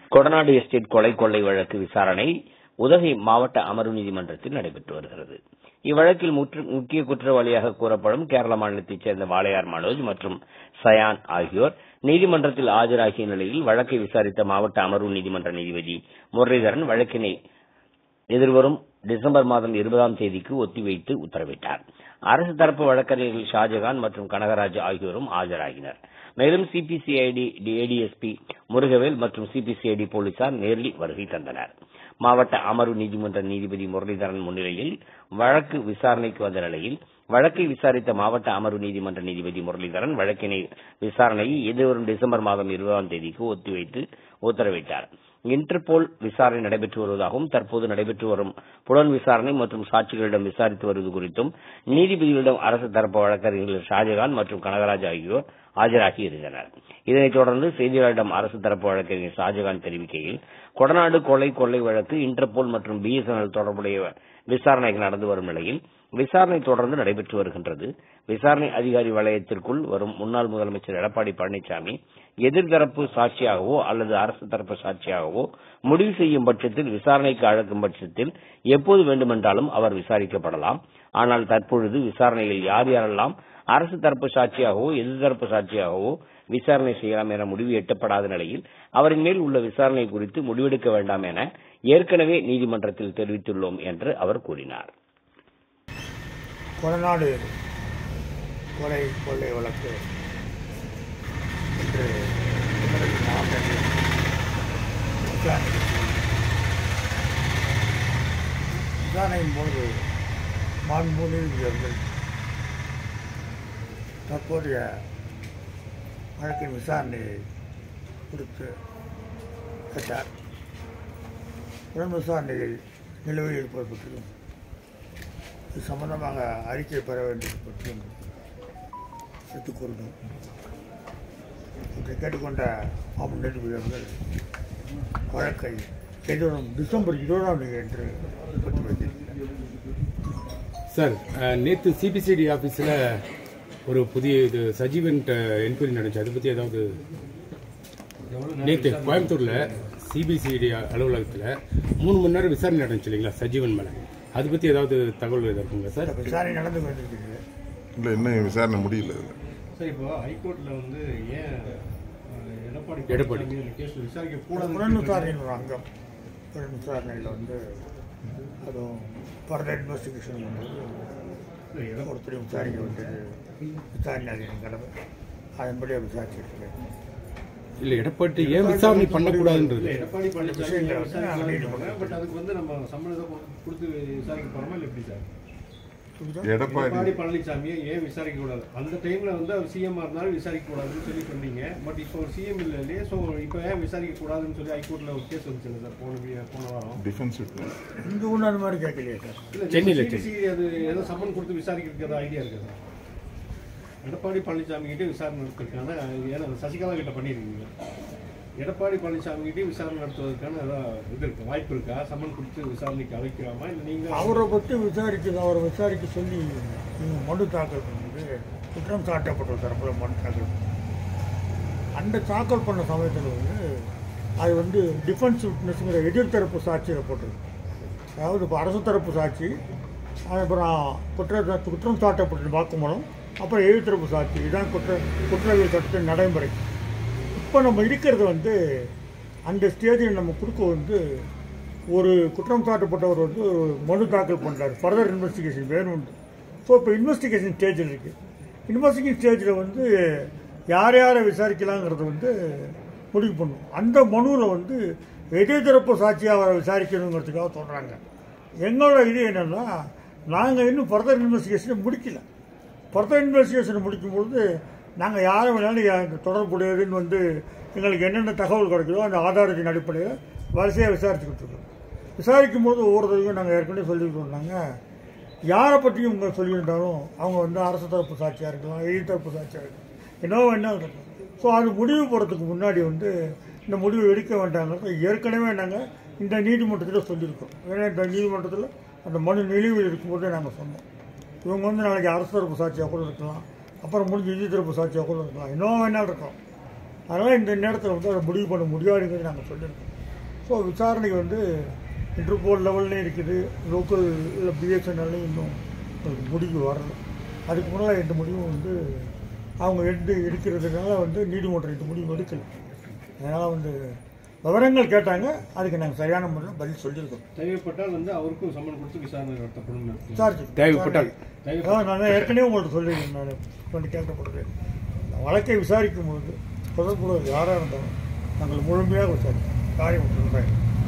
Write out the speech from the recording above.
Kodanad estate கொலை கொள்ளை வழக்கு விசாரணை உதகை மாவட்ட அமர்வு நீதிமன்றத்தில் நடைபெற்று வருகிறது. இவ்வழக்கில் முக்கிய குற்றவாளியாக கூறப்படும் கேரள மாநிலத்தைச் சேர்ந்த வாளையார் மனோஜ் மற்றும் சயான் ஆகியோர் நீதிமன்றத்தில் ஆஜராகிய நிலையில் வழக்கை விசாரித்த மாவட்ட அமர்வு நீதிமன்ற நீதிபதி முரளிதரன் வழக்கினை எதிர்வரும் டிசம்பர் மாதம் 20ஆம் தேதிக்கு ஒத்திவைத்து உத்தரவிட்டார். அரசு தரப்பு வழக்கறிஞர்கள் ஷாஜகான் மற்றும் கனகராஜ் ஆகியோரும் ஆஜராகினர். மேலும் சிபிசிஐடி ஏடிஎஸ்பி முருகவேல் மற்றும் சிபிசிஐடி போலீசார் நேரில் வருகை தந்தனர். மாவட்ட அமர்வு நீதிமன்ற நீதிபதி முரளிதரன் முன்னிலையில் வழக்கு விசாரணைக்கு வந்த நிலையில் வழக்கை விசாரித்த மாவட்ட அமர்வு நீதிமன்ற நீதிபதி முரளிதரன் வழக்கினை விசாரணையை எதிர்வரும் டிசம்பர் மாதம் 20ஆம் தேதிக்கு ஒத்திவைத்து உத்தரவிட்டார். இன்டர்போல் விசாரணை நடைபெற்று வருவதாகவும் தற்போது நடைபெற்று வரும் புலன் விசாரணை மற்றும் சாட்சிகளிடம் விசாரித்து வருவது குறித்தும் நீதிபதிகளிடம் அரசு தரப்பு வழக்கறிஞர்கள் ஷாஜகான் மற்றும் கனகராஜ் ஆகியோர் ஆஜராகி இருந்தனர். இதனைத் தொடர்ந்து செய்தியாளரிடம் அரசு தரப்பு வழக்கறிஞர் ஷாஜகான் தெரிவிக்கையில் கொடநாடு கொலை கொள்ளை வழக்கு இன்டர்போல் மற்றும் பிஎஸ்என்எல் தொடர்புடைய விசாரணைகள் நடந்து வரும் நிலையில் விசாரணை தொடர்ந்து நடைபெற்று வருகின்றது. விசாரணை அதிகாரி வளையத்திற்குள் வரும் முன்னாள் முதலமைச்சர் எடப்பாடி பழனிசாமி எதிர்தரப்பு சாட்சியாகவோ அல்லது அரசு தரப்பு சாட்சியாகவோ முடிவு செய்யும் பட்சத்தில் விசாரணைக்கு அழைக்கும் பட்சத்தில் எப்போது வேண்டுமென்றாலும் அவர் விசாரிக்கப்படலாம். ஆனால் தற்பொழுது விசாரணையில் யார் யாரெல்லாம் அரசு தரப்பு சாட்சியாகவோ எதிர்தரப்பு சாட்சியாகவோ விசாரணை செய்யலாம் என முடிவு எட்டப்படாத நிலையில் அவரின் மேல் உள்ள விசாரணை குறித்து முடிவெடுக்க வேண்டாம் என ஏற்கனவே நீதிமன்றத்தில் தெரிவித்துள்ளோம் என்று அவர் கூறினார். கொடநாடு கொலை கொள்ளை வழக்கு இன்று விசாரணையின் போது மாண்புமிகு நீதிபதிகள் தற்போதைய வழக்கின் விசாரணையை குறித்து கேட்டார். புலன் விசாரணையில் நிலுவையில் இருப்பது பற்றியும் இது சம்பந்தமாக அறிக்கை பெற வேண்டியது பற்றியும் எடுத்துக் கூறினோம். இதை கேட்டுக்கொண்ட மாவட்ட நீதிபதிகள் வழக்கை எதிரும் டிசம்பர் 20ஆம் தேதி என்று ஒத்தி வைத்திருக்கிறார். சார், நேற்று சிபிசிஐடி ஆஃபீஸில் ஒரு புதிய சஜீவன் என்கொயரி நடந்துச்சு. அதை பற்றி ஏதாவது நேற்று கோயம்புத்தூரில் சிபிசிஐடி அலுவலகத்தில் 3 மணி நேரம் விசாரணை நடந்துச்சு இல்லைங்களா சஜீவன் மேலே, அதை பற்றி ஏதாவது தகவல் இருக்குங்களா சார்? விசாரணை நடந்து கொண்டிருக்கிறது. இல்லை, இன்னும் விசாரணை முடியல சார். இப்போ ஹைகோர்ட்டில் வந்து ஏன் எடப்பாடி கேஸ் விசாரிக்க கூடாது? புலன் விசாரணையின் ஒரு அங்கம். புலன் விசாரணையில் வந்து அதுவும் ஃபர்தர் இன்வெஸ்டிகேஷன் ஒருத்தரையும் விசாரிக்க வேண்டியது விசாரணை அதிகாரி கடமை. அதன்படியாக விசாரிச்சிருக்கேன். இல்லை, எடப்பாடி ஏன் விசாரணை பண்ணக்கூடாதுன்றது எடப்பாடி பழனிசாமி பட் அதுக்கு வந்து நம்ம சம்மதம் கொடுத்து விசாரிக்க போறோமா இல்லை எப்படி சார்? எடப்பாடி பழனிசாமியை ஏன் விசாரிக்க கூடாது? அந்த டைம்ல வந்து அவர் சிஎம் இருந்தாலும் விசாரிக்க கூடாதுன்னு சொல்லி சொன்னீங்க. பட் இப்போ ஒரு சிஎம் இல்லை இல்லையே, ஸோ இப்போ ஏன் விசாரிக்க கூடாதுன்னு சொல்லி ஹைகோர்ட்ல ஒரு கேஸ் வந்துச்சு சார் போன வாரம். டிஃபென்ஸ் இங்கே ஒன்று அந்த மாதிரி கேட்கலையே சார். இல்லை, அது ஏதோ சம்மன் கொடுத்து விசாரிக்கிறதுக்கு ஏதாவது ஐடியா இருக்குது சார்? எடப்பாடி பழனிசாமி கிட்டே விசாரணை நடத்துறதுக்கான ஏன்னா சசிகலா கிட்ட பண்ணியிருக்கீங்க. எடப்பாடி பழனிசாமி கிட்டே விசாரணை நடத்துவதற்கான ஏதாவது இது இருக்கு, வாய்ப்பு இருக்கா? சம்மன் கொடுத்து விசாரணைக்கு அழைக்கலாமா? இல்லை நீங்கள் அவரை பற்றி அவரை விசாரிக்க சொல்லி நீங்கள் மனு தாக்கல் பண்ணது குற்றம் சாட்டப்பட்ட தரப்பில் மனு தாக்கல் பண்ண அந்த தாக்கல் பண்ண சமயத்தில் வந்து அது வந்து டிஃபென்ஸ் விட்னஸ்ங்கிற எதிர்த்தரப்பு சாட்சியில் போட்டிருக்கு. அதாவது இப்போ அரசு தரப்பு சாட்சி, அப்புறம் குற்றம் சாட்டப்பட்ட வாக்குமூலம், அப்புறம் எதிர்த்தரப்பு சாட்சி. இதுதான் குற்றவியல் சட்டத்தின் நடைமுறை. இப்போ நம்ம இருக்கிறது வந்து அந்த ஸ்டேஜில் நம்ம கொடுக்க வந்து ஒரு குற்றம் சாட்டப்பட்டவர் வந்து மனு தாக்கல் பண்ணுறாரு, ஃபர்தர் இன்வெஸ்டிகேஷன் வேணும்னு. ஸோ இப்போ இன்வெஸ்டிகேஷன் ஸ்டேஜில் இருக்குது. இன்வெஸ்டிகேஷன் ஸ்டேஜில் வந்து யார் யாரை விசாரிக்கலாங்கிறது வந்து முடிவு பண்ணும். அந்த மனுவில் வந்து எதிர்த்தரப்பு சாட்சியாக அவரை விசாரிக்கணுங்கிறதுக்காக சொல்கிறாங்க. எங்களோட இது என்னென்னா, நாங்கள் இன்னும் ஃபர்தர் இன்வெஸ்டிகேஷனை முடிக்கல. ஃபர்தர் இன்வெஸ்டிகேஷனை முடிக்கும்பொழுது நாங்கள் யாரை வேணாலும் தொடர்புடையதுன்னு வந்து எங்களுக்கு என்னென்ன தகவல் கிடைக்குதோ அந்த ஆதாரத்தின் அடிப்படையில் வரிசையாக விசாரிச்சுக்கிட்டு இருக்கோம். விசாரிக்கும் போது ஒவ்வொருத்தரையும் நாங்கள் ஏற்கனவே சொல்லிக்கிட்டு வந்தாங்க. யாரை பற்றியும் இவங்க சொல்லியிருந்தாலும் அவங்க வந்து அரசு தரப்பு சாட்சியாக இருக்கலாம், எதிர்த்தரப்பு சாட்சியாக இருக்கலாம், என்ன இருக்கும். ஸோ அது முடிவு போகிறதுக்கு முன்னாடி வந்து இந்த முடிவு எடுக்க வேண்டாங்கிறத ஏற்கனவே நாங்கள் இந்த நீதிமன்றத்தில் சொல்லியிருக்கோம். ஏன்னா இந்த நீதிமன்றத்தில் அந்த மனு நிலுவையில் இருக்கும்போதே நாங்கள் சொன்னோம். இவங்க வந்து நாளைக்கு அரசு தரப்பு சாட்சியாக கூட இருக்கலாம், அப்புறம் முடிஞ்சு எதிர்த்தரப்பு சாட்சியாக கூட இருக்கலாம், இன்னும் வேணாலும் இருக்கலாம். அதனால் இந்த நேரத்தில் வந்து அதை முடிவு பண்ண முடியாதுங்கிறது நாங்கள் சொல்லியிருக்கோம். ஸோ விசாரணை வந்து இன்டர்போல் லெவல்லையும் இருக்குது, லோக்கல் பிஎஸ்என்எல்லையும் இன்னும் ஒரு முடிவு வரல. அதுக்கு முன்னால் எந்த முடிவும் வந்து அவங்க எடுக்கிறதுனால வந்து நீதிமன்றம் இந்த முடிவு எடுக்கலை. அதனால் வந்து விவரங்கள் கேட்டாங்க, அதுக்கு நாங்கள் சரியான முறையில் பதில் சொல்லியிருக்கோம். தேவைப்பட்டால் வந்து அவருக்கும் சம்மன் கொடுத்து விசாரணை நடத்தப்படும். விசாரிச்சு தேவைப்பட்டால் நான் ஏற்கனவே உங்கள்கிட்ட சொல்லியிருக்கேன். நான் வந்து கேட்கப்படுறது வழக்கை விசாரிக்கும் பொழுது தொடர்புடைய யாராக இருந்தாலும் நாங்கள் முழுமையாக விசாரிப்போம். காரியம் சொல்கிறேன்.